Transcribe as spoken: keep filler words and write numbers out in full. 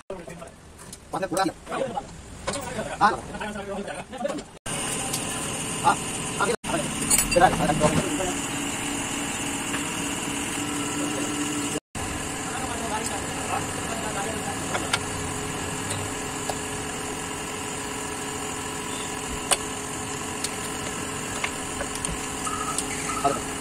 Pakai kurang. Ah. Ah. Ambil. Sudah, ada dua. Ada.